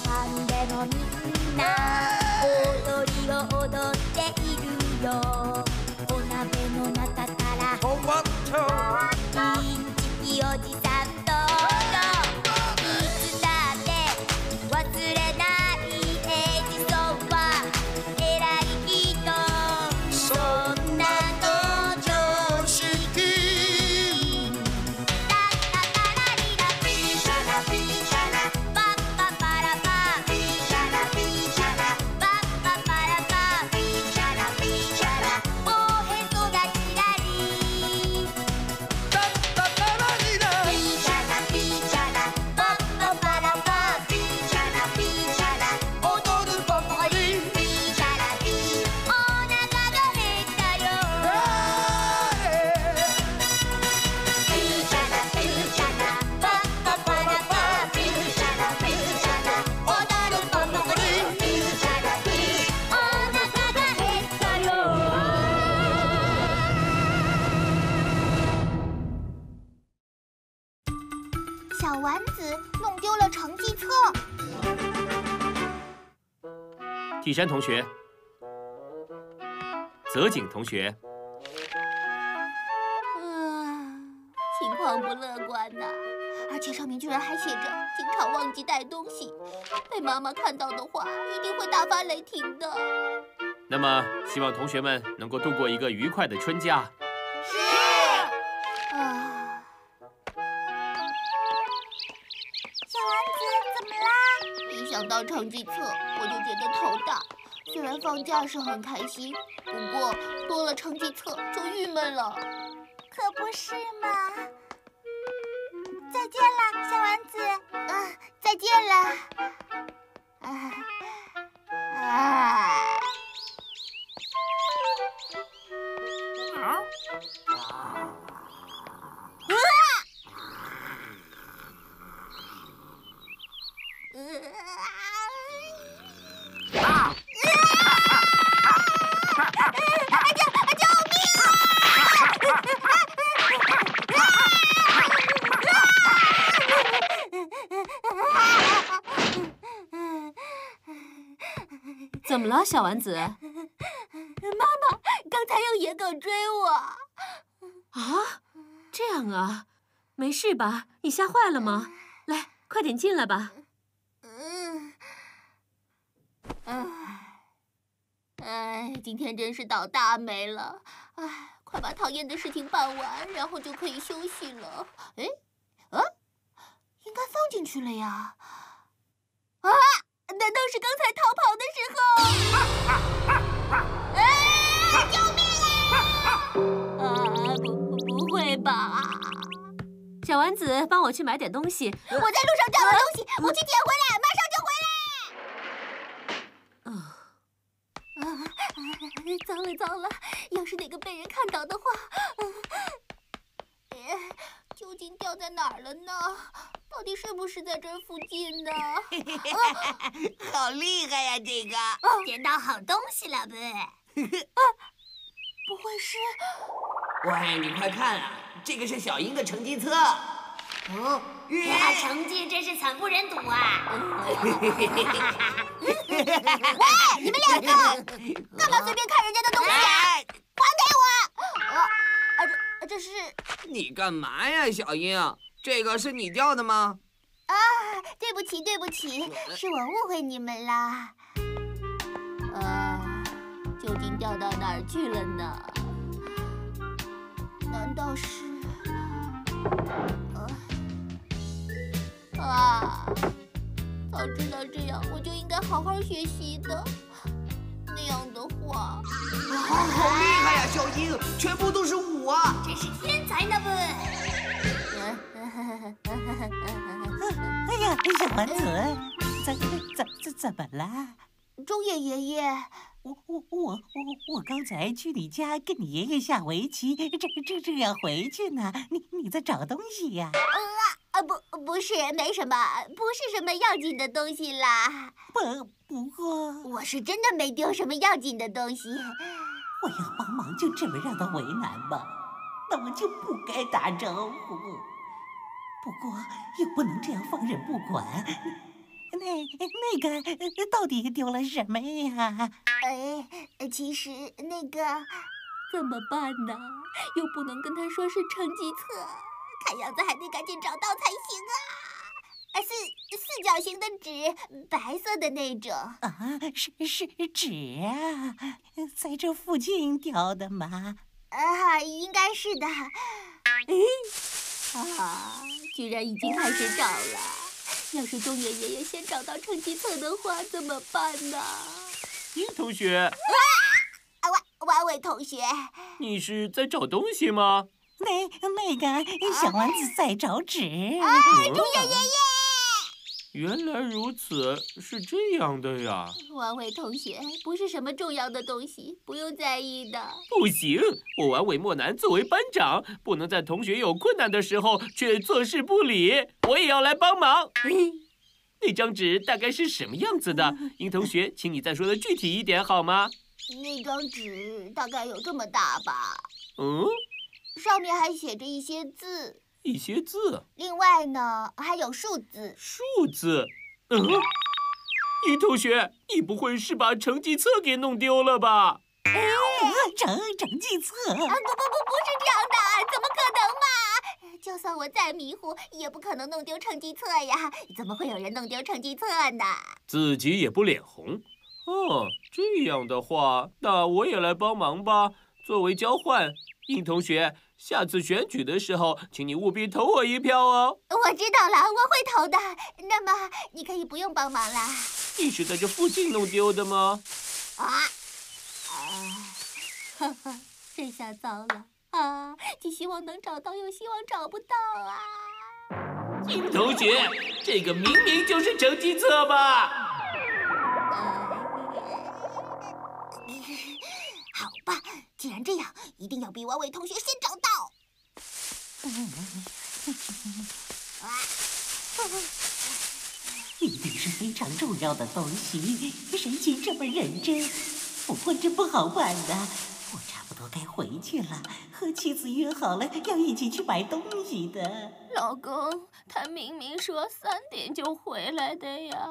飯でもみんな踊りを踊っているよ。お鍋の中からトマトインチキおじさん登場。いつだって忘れないエジソンは偉い人。そんなの常識。タッタタラリラピーシャラピーシャラパッパパラパーピーシャラピーシャラパッパパラパーピーシャラピーシャラおへそがちらりタッタタラリラピーシャラピーシャラパッパパラパーピーシャラピーシャラ踊るパパリピーシャラピーお腹が減ったよ。ピーシャラピーシャラパッパパラパーピーシャラピーシャラ踊るパパリピーシャラピーお腹が減ったよ。小丸子弄丢了成绩册。 体山同学，泽井同学， 情况不乐观呐，而且上面居然还写着经常忘记带东西，被妈妈看到的话，一定会大发雷霆的。 那么希望同学们能够度过一个愉快的春假。 小丸子，怎么啦？一想到成绩册，我就觉得头大。虽然放假是很开心，不过多了成绩册就郁闷了。可不是嘛！再见了，小丸子。再见了。 怎么了，小丸子？ 妈妈，刚才有野狗追我。 啊，这样啊，没事吧？你吓坏了吗？来，快点进来吧。 今天真是倒大霉了。快把讨厌的事情办完，然后就可以休息了。应该放进去了呀。难道是刚才逃跑的时候？救命啊！不会吧？ 小丸子，帮我去买点东西。 我在路上掉了东西，我去捡回来，马上就回来。糟了！要是哪个被人看到的话，究竟掉在哪儿了呢？到底是不是在这附近呢？ 好厉害呀，这个！ 捡到好东西了不？不会是？ 喂，你快看啊，这个是小英的成绩册。 成绩真是惨不忍睹啊！喂，你们两个干嘛随便看人家的东西啊？还给我！这是…… 你干嘛呀，小英？这个是你掉的吗？ 对不起，是我误会你们啦。究竟掉到哪儿去了呢？难道是……早知道这样，我就应该好好学习的。那样的话， 好厉害呀，小英，全部都是我！ 真是天才呢不？ 哎呀，小丸子，怎么了？ 中野爷爷， 我刚才去你家跟你爷爷下围棋，正要回去呢。你在找东西呀？ 不是，没什么，不是什么要紧的东西啦。 不过我是真的没丢什么要紧的东西。 我要帮忙，就这么让他为难吗？那我就不该打招呼。不过又不能这样放任不管。 那个到底丢了什么呀？ 其实那个怎么办呢？又不能跟他说是成绩册， 看样子还得赶紧找到才行啊！四角形的纸，白色的那种。 啊，是纸啊，在这附近掉的吗？ 应该是的。 居然已经开始找了。要是中野爷爷先找到成绩册的话，怎么办呢？ 樱同学， 万伟同学， 你是在找东西吗？ 那个小丸子在找纸。 中野爷爷。 原来如此，是这样的呀。 王伟同学，不是什么重要的东西，不用在意的。 不行，我丸尾莫南作为班长，不能在同学有困难的时候却坐视不理，我也要来帮忙。那张纸大概是什么样子的？樱同学，请你再说的具体一点好吗？ 那张纸大概有这么大吧。上面还写着一些字。 一些字。 另外呢，还有数字。 数字。樱同学，你不会是把成绩册给弄丢了吧？ 成绩册？ 不是这样的，怎么可能嘛？就算我再迷糊，也不可能弄丢成绩册呀！怎么会有人弄丢成绩册呢？ 自己也不脸红。这样的话，那我也来帮忙吧。作为交换，樱同学，下次选举的时候，请你务必投我一票哦。 我知道了，我会投的。那么你可以不用帮忙啦。 你是在这附近弄丢的吗？ 这下糟了啊！既希望能找到，又希望找不到啊！ 樱同学，这个明明就是成绩册吧？ 好吧，既然这样，一定要比王伟同学先找到。 一定是非常重要的东西，谁竟这么认真？不过这不好办的，我差不多该回去了。和妻子约好了要一起去买东西的。 老公，他明明说3点就回来的呀。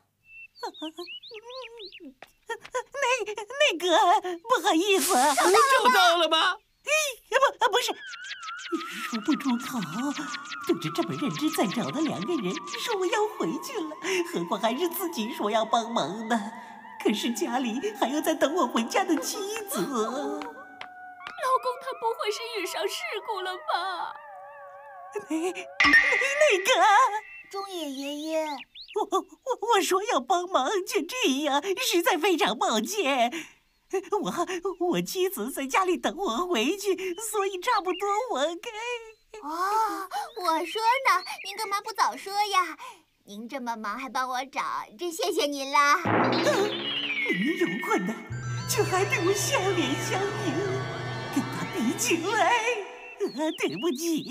那个，不好意思， 找到了吗？ 不是，说不出口。对着这么认真在找的2个人说我要回去了，何况还是自己说要帮忙的。可是家里还有在等我回家的妻子。 老公，他不会是遇上事故了吧？ 那个， 中野爷爷， 我说要帮忙，却这样，实在非常抱歉。我妻子在家里等我回去，所以差不多我该…… 我说呢，您干嘛不早说呀？您这么忙还帮我找，真谢谢您啦。 明明有困难，却还对我笑脸相迎，跟他比起来，对不起，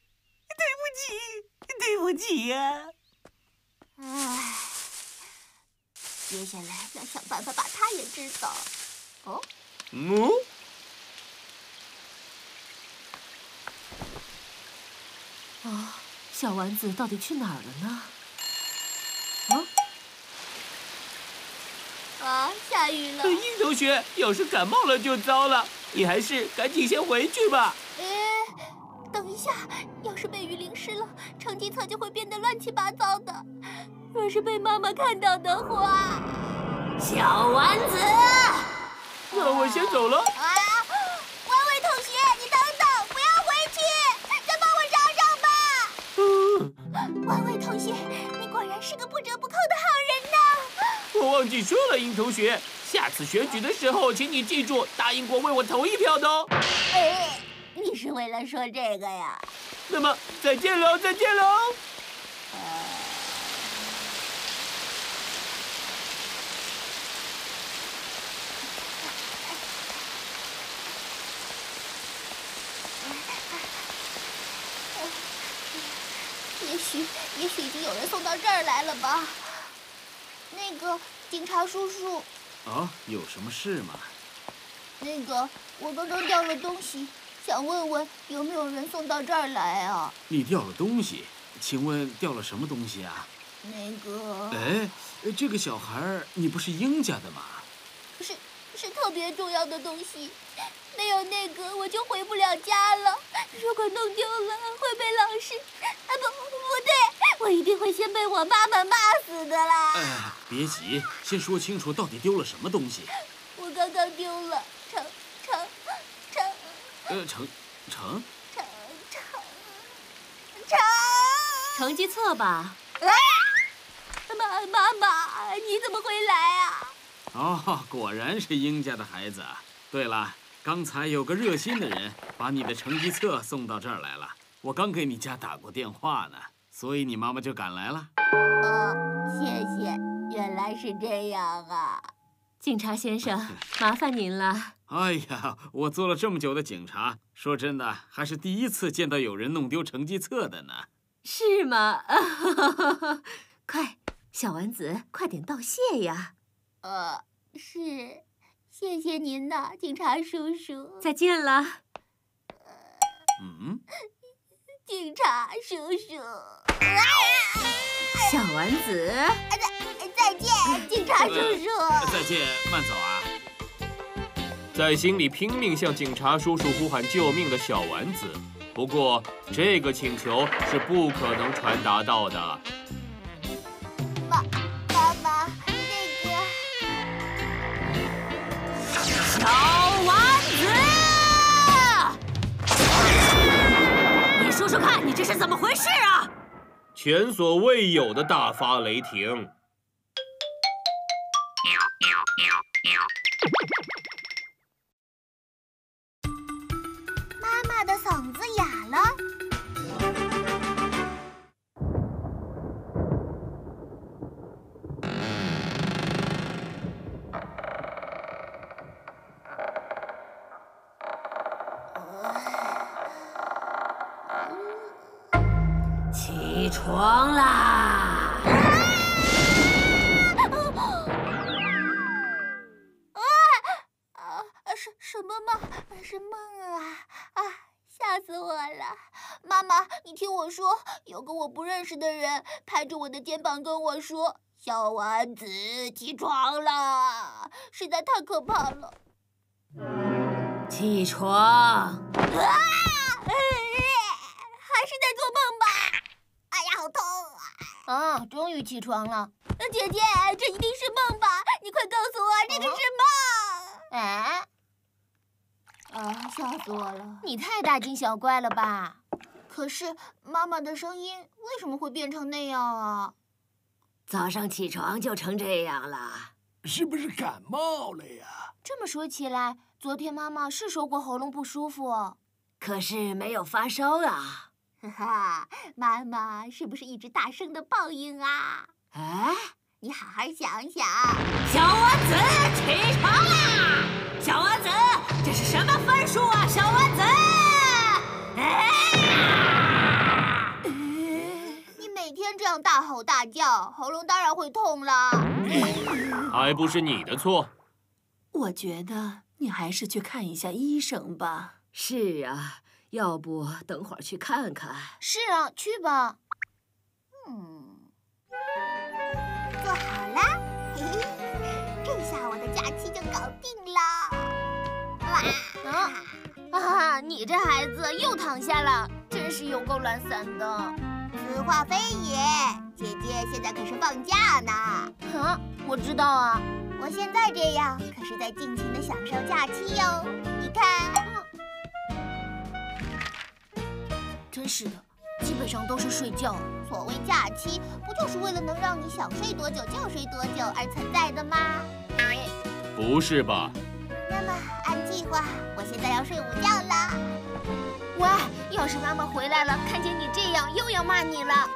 对不起呀！ 接下来要想办法把他也知道。 小丸子到底去哪儿了呢？ 下雨了。 樱同学，要是感冒了就糟了，你还是赶紧先回去吧。 等一下，要是被雨淋湿了，成绩册就会变得乱七八糟的。 若是被妈妈看到的话， 小丸子， 那我先走了。 王伟同学，你等等，不要回去，再帮我找找吧。王伟同学，你果然是个不折不扣的好人呐。 我忘记说了，樱同学，下次选举的时候，请你记住答应过为我投一票的哦。 你是为了说这个呀？ 那么再见喽，再见喽。 也许已经有人送到这儿来了吧？那个警察叔叔。 有什么事吗？ 那个我刚刚掉了东西，想问问有没有人送到这儿来啊？ 你掉了东西？请问掉了什么东西啊？ 那个哎，这个小孩你不是英家的吗？ 是特别重要的东西，没有那个我就回不了家了。如果弄丢了，会被老师……不对，我一定会先被我妈妈骂死的啦。 哎，别急，先说清楚到底丢了什么东西。 我刚刚丢了成绩册吧？ 妈妈，你怎么会来啊？ 哦，果然是英家的孩子。对了，刚才有个热心的人把你的成绩册送到这儿来了，我刚给你家打过电话呢，所以你妈妈就赶来了。 谢谢，原来是这样啊。 警察先生，麻烦您了。 哎呀，我做了这么久的警察，说真的，还是第一次见到有人弄丢成绩册的呢。 是吗？快，小丸子，快点道谢呀！ 是，谢谢您呐，警察叔叔。 再见了。 警察叔叔。 小丸子。 再见，警察叔叔。 再见，慢走啊。 在心里拼命向警察叔叔呼喊救命的小丸子，不过这个请求是不可能传达到的。 妈妈，那个小丸子，你说说看，你这是怎么回事啊？ 前所未有的大发雷霆。 妈妈的嗓子哑了。 起床啦！ 什么梦？是梦啊！吓死我了！妈妈，你听我说，有个我不认识的人拍着我的肩膀跟我说：“小丸子，起床了！”实在太可怕了。 起床！ 还是在做梦吧？哎呀，好痛啊！终于起床了。姐姐，这一定是梦吧？你快告诉我，这个是梦！哎。吓死我了！你太大惊小怪了吧？可是妈妈的声音为什么会变成那样啊？ 早上起床就成这样了， 是不是感冒了呀？ 这么说起来，昨天妈妈是说过喉咙不舒服， 可是没有发烧啊。 哈哈，妈妈是不是一直大声的报应啊？ 哎， 你好好想想。 小丸子，起床啦！小丸子，这是什么分数啊，小丸子？ 你每天这样大吼大叫，喉咙当然会痛了。 还不是你的错。 我觉得你还是去看一下医生吧。 是啊，要不等会儿去看看。 是啊，去吧。做好了，嘿嘿，这下我的假期就搞定了。你这孩子又躺下了，真是有够懒散的。此话非也，姐姐现在可是放假呢。我知道啊，我现在这样可是在尽情的享受假期哟。你看，真是的，基本上都是睡觉。所谓假期，不就是为了能让你想睡多久就睡多久而存在的吗？ 不是吧？ 那么按计划，我现在要睡午觉了。喂，要是妈妈回来了，看见你这样，又要骂你了。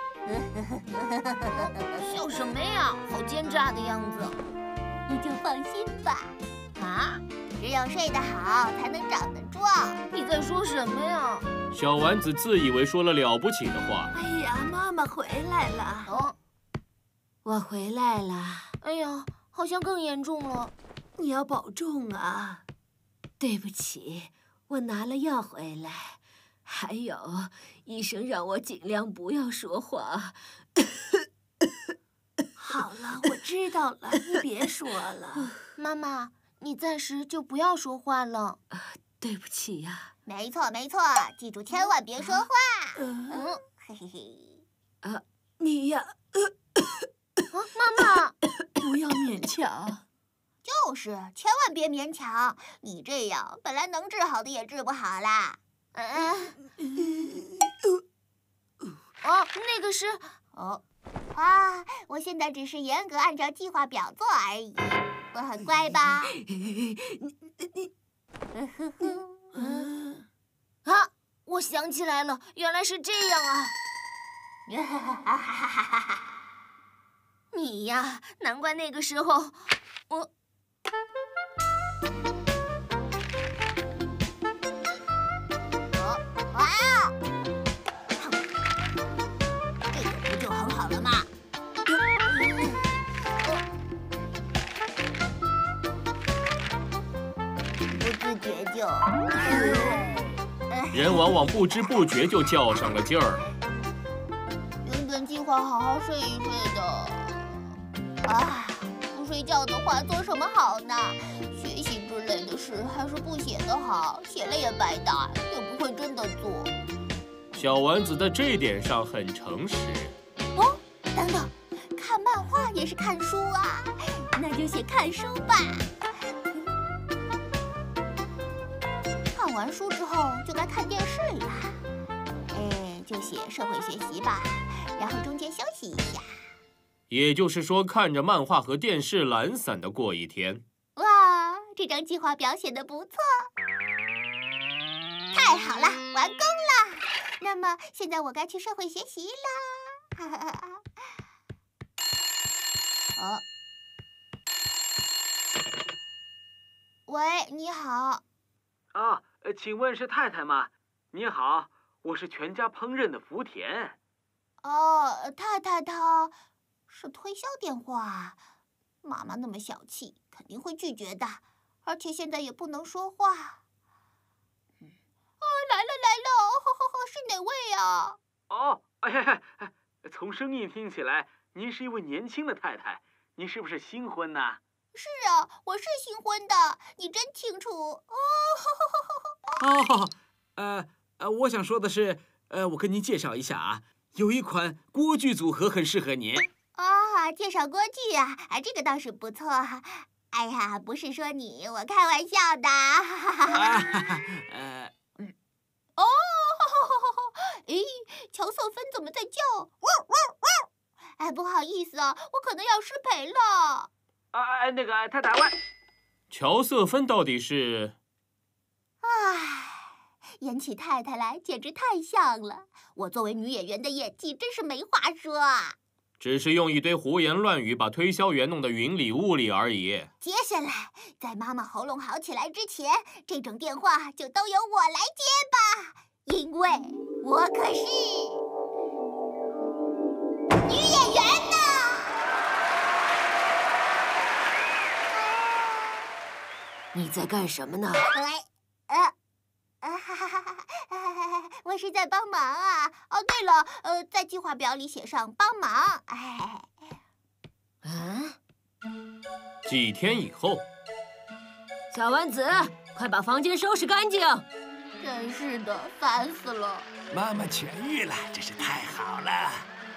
笑什么呀？好奸诈的样子。你就放心吧。只有睡得好，才能长得壮。你在说什么呀？ 小丸子自以为说了了不起的话。 哎呀，妈妈回来了。 我回来了。 哎呀，好像更严重了。 你要保重啊。 对不起，我拿了药回来，还有医生让我尽量不要说话。 好了，我知道了，你别说了。 妈妈，你暂时就不要说话了。 对不起呀。 没错没错，记住千万别说话。嘿嘿嘿。 你呀， 妈妈， 不要勉强。 就是，千万别勉强。你这样本来能治好的也治不好啦。那个是我现在只是严格按照计划表做而已。我很乖吧？我想起来了，原来是这样啊！你呀，难怪那个时候我。这个不就很好了吗？不自觉就。 人往往不知不觉就较上了劲儿。 原本计划好好睡一睡的，不睡觉的话做什么好呢？学习之类的事还是不写的好，写了也白搭，也不会真的做。 小丸子在这点上很诚实。 等等，看漫画也是看书啊，那就写看书吧。看完书之后就该看电视了，就写社会学习吧，然后中间休息一下。 也就是说，看着漫画和电视懒散的过一天。 哇，这张计划表写得不错，太好了，完工了。那么现在我该去社会学习啦。喂，你好。 请问是太太吗？你好，我是全家烹饪的福田。 太太她是推销电话，妈妈那么小气，肯定会拒绝的，而且现在也不能说话。来了，是哪位啊？ 从声音听起来，您是一位年轻的太太，您是不是新婚呢？ 是啊，我是新婚的，你真清楚我想说的是，我跟您介绍一下啊，有一款锅具组合很适合您。 介绍锅具啊，这个倒是不错。哎呀，不是说你，我开玩笑的。乔瑟芬怎么在叫？不好意思啊，我可能要失陪了。 太太喂。 乔瑟芬到底是？ 演起太太来简直太像了。我作为女演员的演技真是没话说啊。 只是用一堆胡言乱语把推销员弄得云里雾里而已。 接下来，在妈妈喉咙好起来之前，这种电话就都由我来接吧，因为我可是女演员呢。 你在干什么呢？ 我是在帮忙啊。对了，在计划表里写上帮忙。 几天以后， 小丸子，快把房间收拾干净。 真是的，烦死了。 妈妈痊愈了，真是太好了。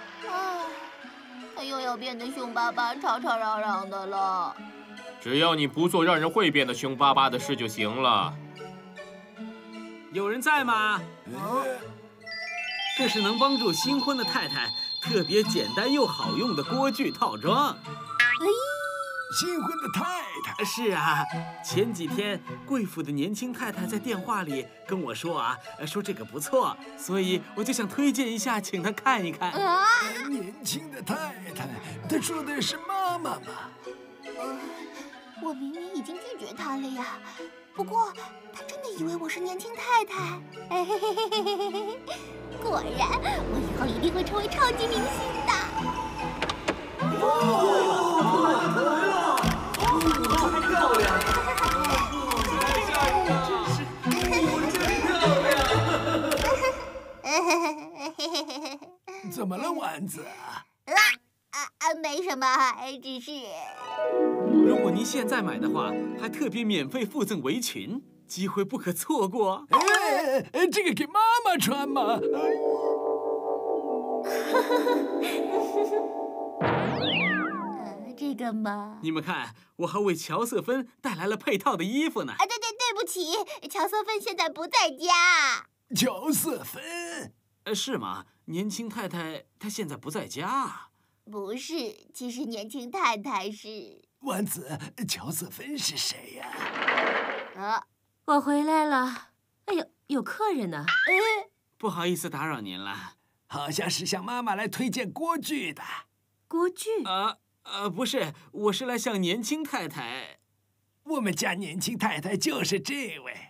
他又要变得凶巴巴、吵吵嚷嚷的了。 只要你不做让人会变得凶巴巴的事就行了。 有人在吗？这是能帮助新婚的太太特别简单又好用的锅具套装。 新婚的太太？ 是啊，前几天贵府的年轻太太在电话里跟我说说这个不错，所以我就想推荐一下，请她看一看。 年轻的太太，她说的是妈妈吗？ 我明明已经拒绝她了呀，不过她真的以为我是年轻太太。果然，我以后一定会成为超级明星的。 太漂亮！ 怎么了，丸子？ 没什什么，只是…… 如果您现在买的话，还特别免费附赠围裙，机会不可错过。 这个给妈妈穿嘛。 这个嘛…… 你们看，我还为乔瑟芬带来了配套的衣服呢。 对不起，乔瑟芬现在不在家。 乔瑟芬？ 是吗？年轻太太她现在不在家。 不是，其实年轻太太是…… 丸子，乔瑟芬是谁呀？ 我回来了。哎呦，有客人呢。 不好意思打扰您了。 好像是向妈妈来推荐锅具的。 锅具？ 不是，我是来向年轻太太。 我们家年轻太太就是这位。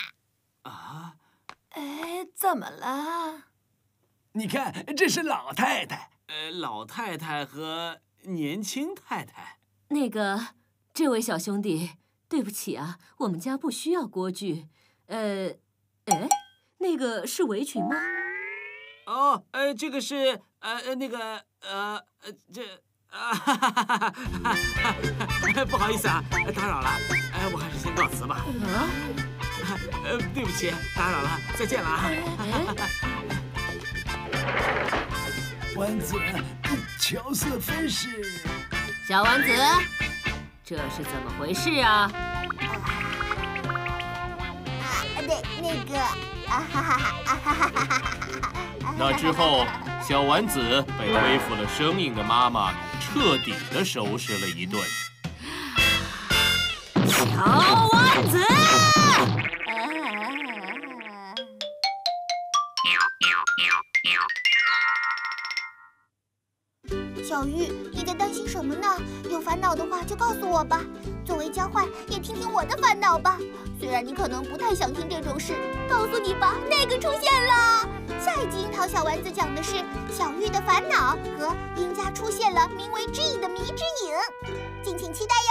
怎么了？ 你看，这是老太太。 老太太和年轻太太。 这位小兄弟，对不起啊，我们家不需要锅具。那个是围裙吗？ 哦，这个是不好意思啊，打扰了。我还是先告辞吧。对不起，打扰了，再见了啊。 丸子，乔瑟芬是…… 小丸子，这是怎么回事啊？ 那之后，小丸子被恢复了声音的妈妈彻底的收拾了一顿。 小丸子， 小玉，你在担心什么呢？有烦恼的话就告诉我吧。作为交换，也听听我的烦恼吧。虽然你可能不太想听这种事，告诉你吧，那个出现了。下一集樱桃小丸子讲的是小玉的烦恼和鹰家出现了名为之影的迷之影，敬请期待哟。